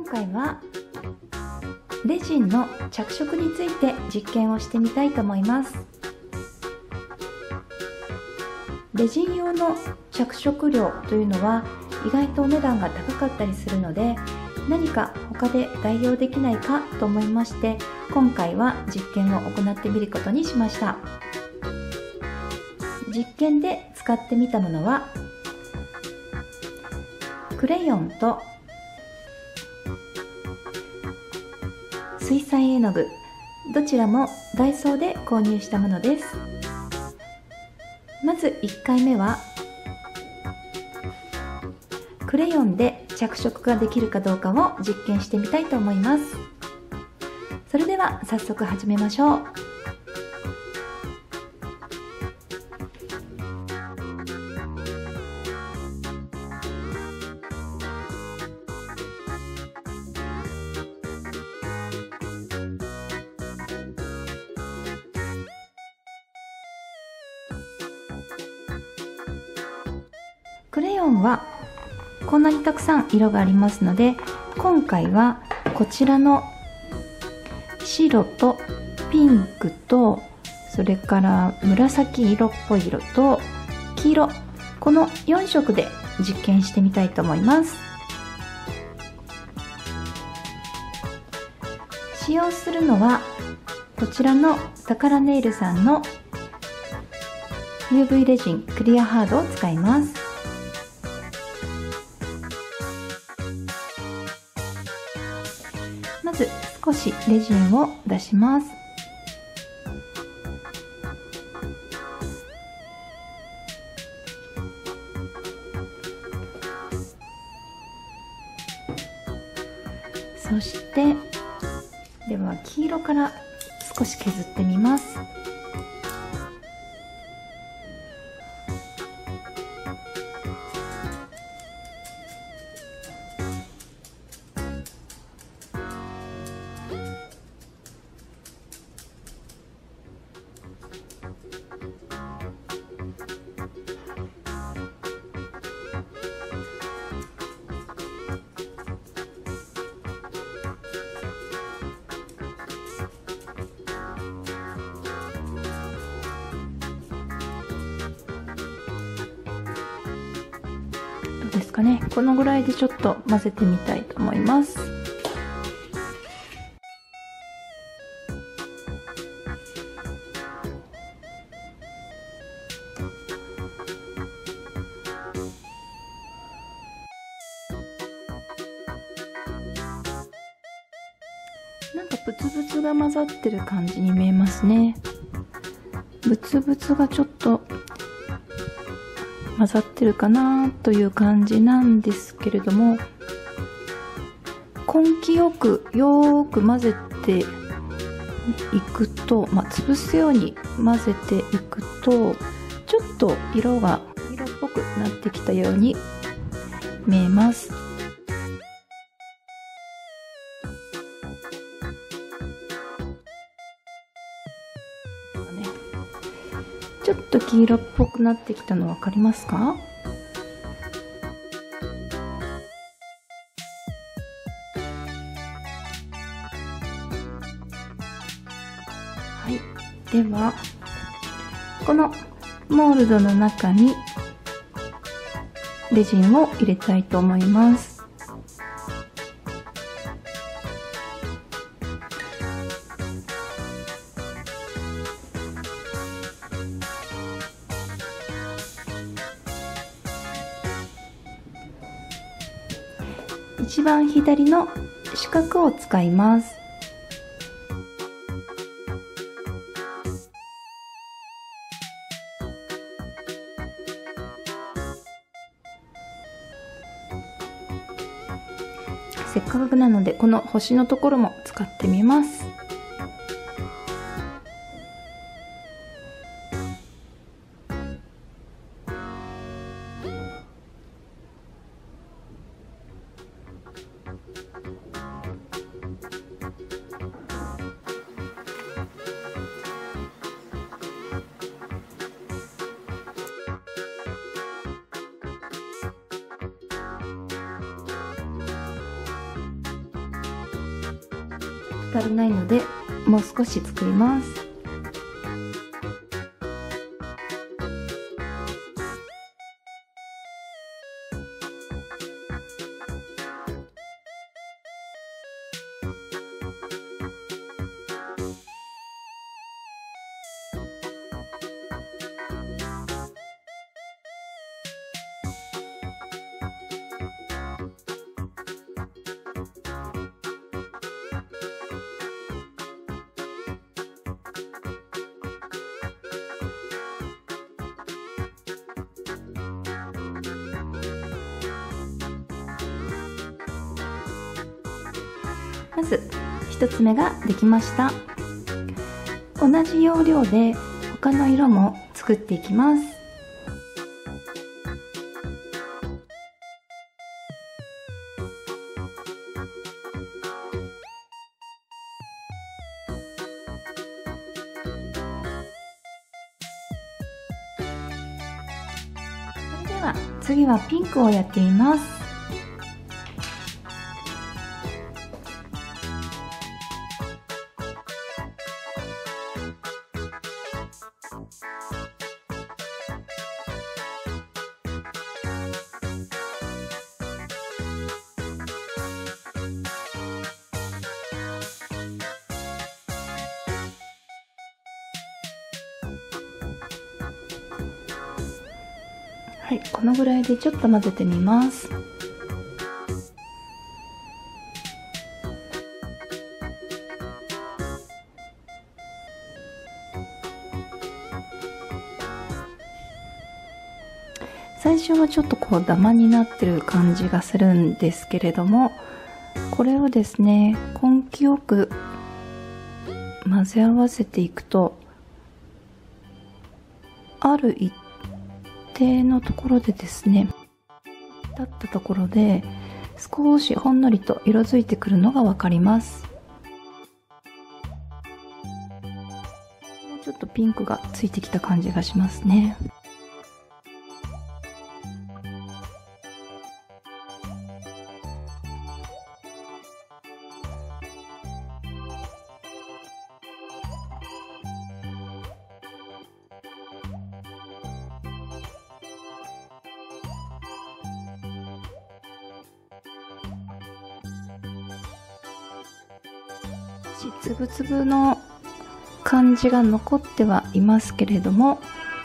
回はレジンの着色について実験をしてみたいと思います。レジン用の着色料というのは意外とお値段が高かったりするので、何か他で代用できないかと思いまして、今回は実験を行ってみることにしました。実験で使ってみたものはクレヨンと水彩絵の具、どちらもダイソーで購入したものです。まず1回目はクレヨンで着色ができるかどうかを実験してみたいと思います。それでは早速始めましょう。クレヨンはこんなにたくさん色がありますので、今回はこちらの白とピンクと、それから紫色っぽい色と黄色、この4色で実験してみたいと思います。使用するのはこちらのタカラネイルさんの UV レジンクリアハードを使います。まず少しレジンを出します。そしてでは黄色から少し削ってみます。ですかね、このぐらいでちょっと混ぜてみたいと思います。なんかブツブツが混ざってる感じに見えますね。ブツブツがちょっと混ざってるかなという感じなんですけれども、根気よく混ぜていくと、潰すように混ぜていくと、ちょっと色っぽくなってきたように見えます。ちょっと黄色っぽくなってきたの分かりますか？はい、ではこのモールドの中にレジンを入れたいと思います。一番左の四角を使います。せっかくなのでこの星のところも使ってみます。 足りないのでもう少し作ります。まず1つ目ができました。同じ要領で他の色も作っていきます。それでは次はピンクをやってみます。はい、このぐらいでちょっと混ぜてみます。最初はちょっとこうダマになってる感じがするんですけれども、これをですね根気よく混ぜ合わせていくと、ある一定のところでですね、立ったところで少しほんのりと色づいてくるのがわかります。ちょっとピンクがついてきた感じがしますね。つぶつぶの感じが残ってはいますけれども、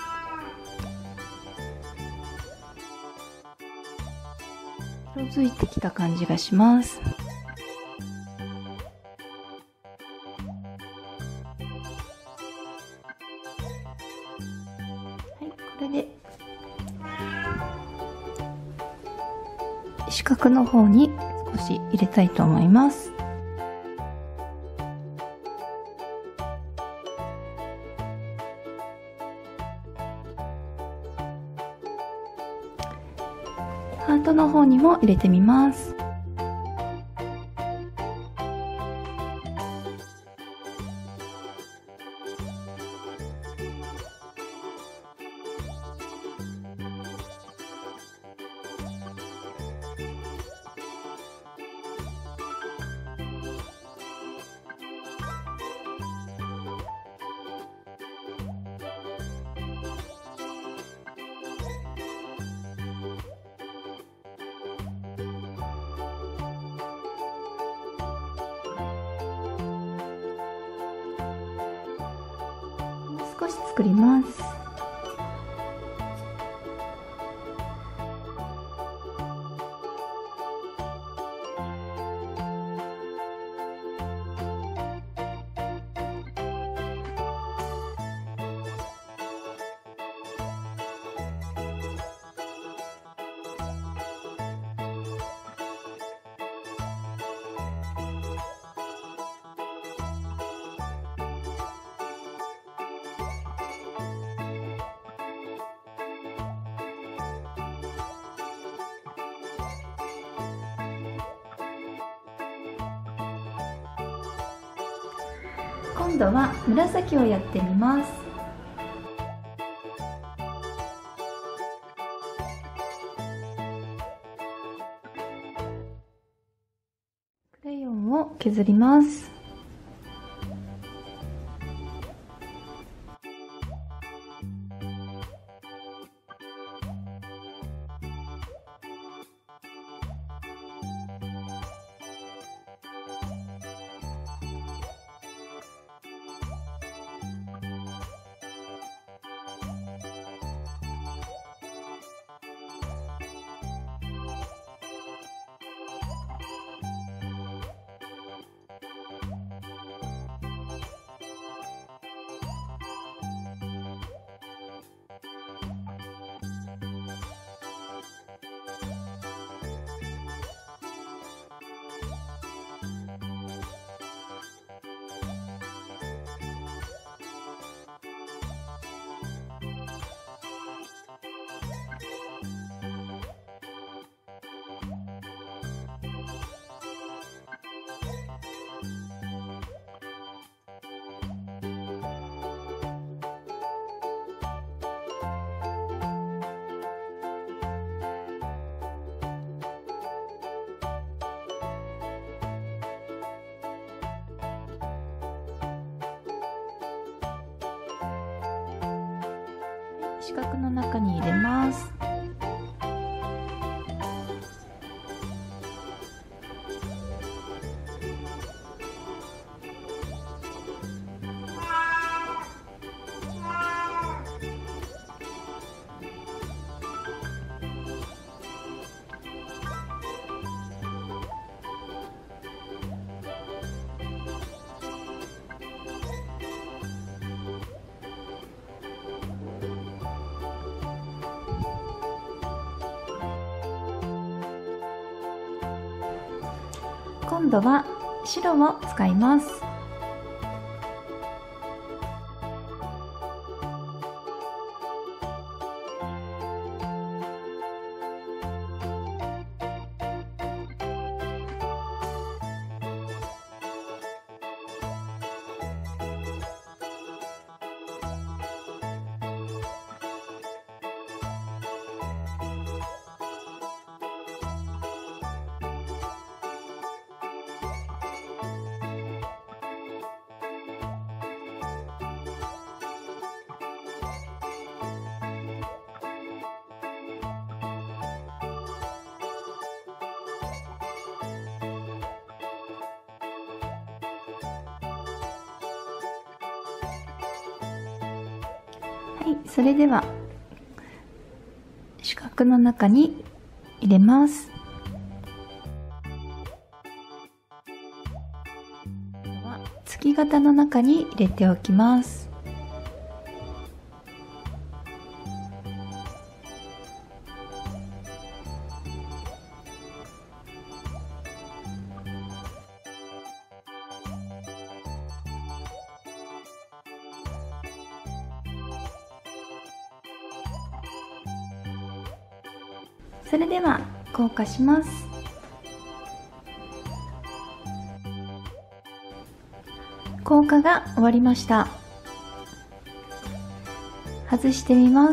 色づいてきた感じがします。はい、これで四角の方に少し入れたいと思います。ハートの方にも入れてみます。少し作ります。今度は紫をやってみます。クレヨンを削ります。 四角の中に入れます。今度は白を使います。はい、それでは四角の中に入れます。月型の中に入れておきます。それでは硬化します。硬化が終わりました。外してみます。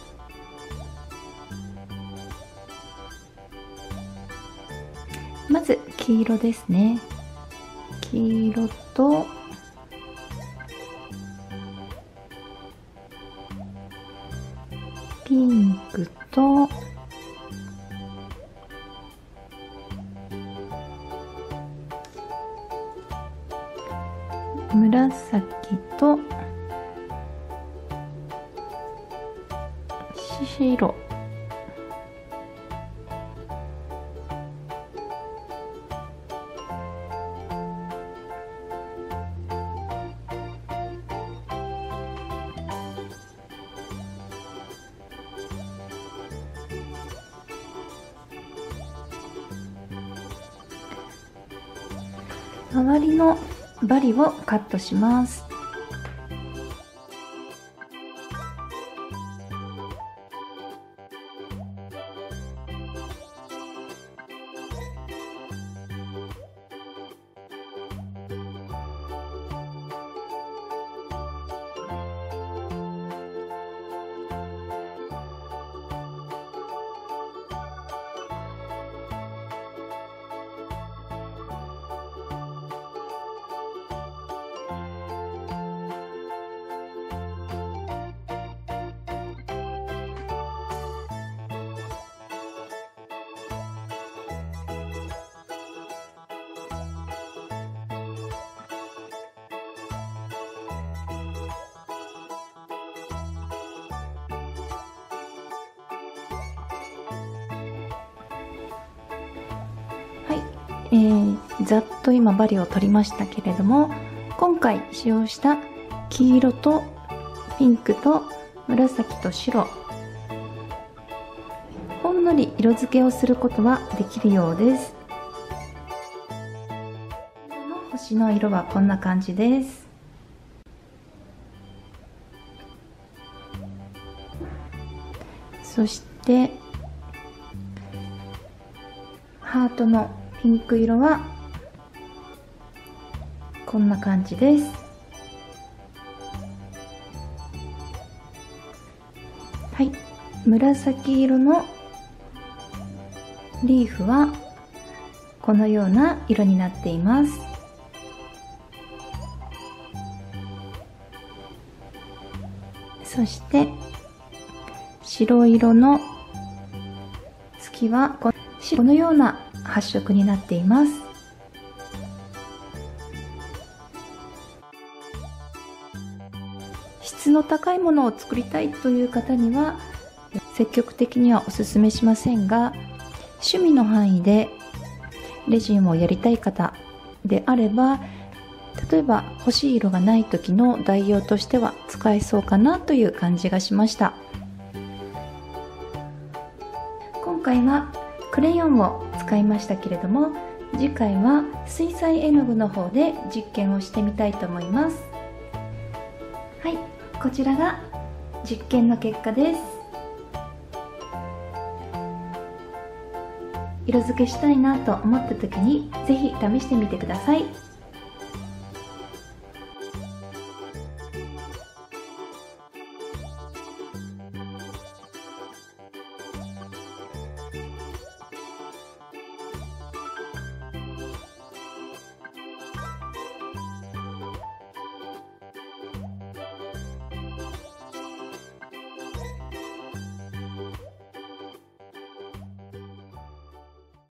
まず黄色ですね。黄色とピンクと紫と白、周りの針をカットします。ざっと今針を取りましたけれども、今回使用した黄色とピンクと紫と白、ほんのり色付けをすることはできるようです。星の色はこんな感じです。そしてハートのピンク色はこんな感じです。はい、紫色のリーフはこのような色になっています。そして白色の月はこのような発色になっています。質の高いものを作りたいという方には積極的にはおすすめしませんが、趣味の範囲でレジンをやりたい方であれば、例えば欲しい色がない時の代用としては使えそうかなという感じがしました。今回はクレヨンを使いましたけれども、次回は水彩絵の具の方で実験をしてみたいと思います。はい、こちらが実験の結果です。色付けしたいなと思った時にぜひ試してみてください。